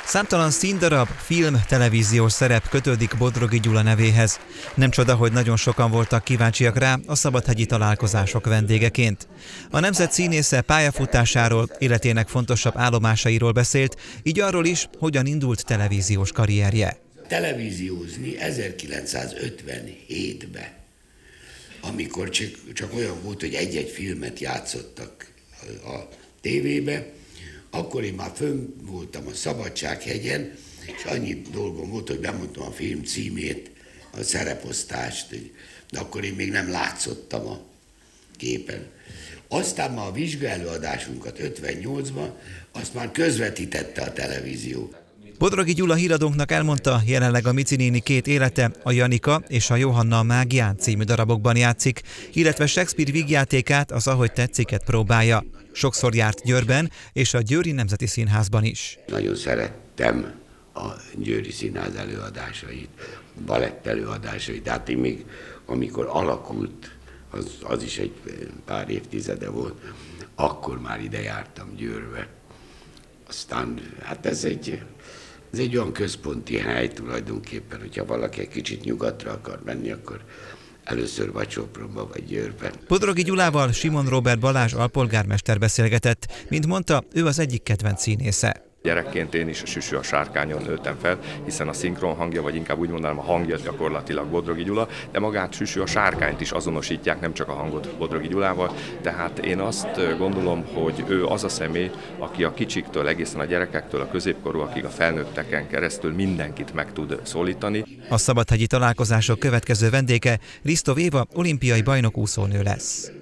Számtalan színdarab, film, televíziós szerep kötődik Bodrogi Gyula nevéhez. Nem csoda, hogy nagyon sokan voltak kíváncsiak rá a szabadhegyi találkozások vendégeként. A nemzet színésze pályafutásáról, életének fontosabb állomásairól beszélt, így arról is, hogyan indult televíziós karrierje. Televíziózni 1957-ben, amikor csak olyan volt, hogy egy-egy filmet játszottak a tévébe, akkor én már fönn voltam a Szabadsághegyen, és annyi dolgom volt, hogy bemondtam a film címét, a szereposztást, de akkor én még nem látszottam a képen. Aztán már a vizsgaelőadásunkat 58-ban, azt már közvetítette a televízió. Bodrogi Gyula híradónknak elmondta, jelenleg a Mici néni két élete, a Janika és a Johanna a mágián című darabokban játszik, illetve Shakespeare vígjátékát, az Ahogy tetsziket próbálja. Sokszor járt Győrben és a Győri Nemzeti Színházban is. Nagyon szerettem a Győri Színház előadásait, balett előadásait, tehát én még amikor alakult, az is egy pár évtizede volt, akkor már ide jártam Győrbe. Aztán hát ez egy olyan központi hely tulajdonképpen, hogyha valaki egy kicsit nyugatra akar menni, akkor először vagy Sopronba, vagy Győrben. Bodrogi Gyulával Simon Róbert Balázs alpolgármester beszélgetett, mint mondta, ő az egyik kedvenc színésze. Gyerekként én is a Süsű a sárkányon nőttem fel, hiszen a szinkron hangja, vagy inkább úgy mondanám a hangja gyakorlatilag Bodrogi Gyula, de magát Süsű a sárkányt is azonosítják, nem csak a hangot Bodrogi Gyulával, tehát én azt gondolom, hogy ő az a személy, aki a kicsiktől, egészen a gyerekektől, a középkorúakig, a felnőtteken keresztül mindenkit meg tud szólítani. A szabadhegyi találkozások következő vendége Risztov Éva olimpiai bajnok úszónő lesz.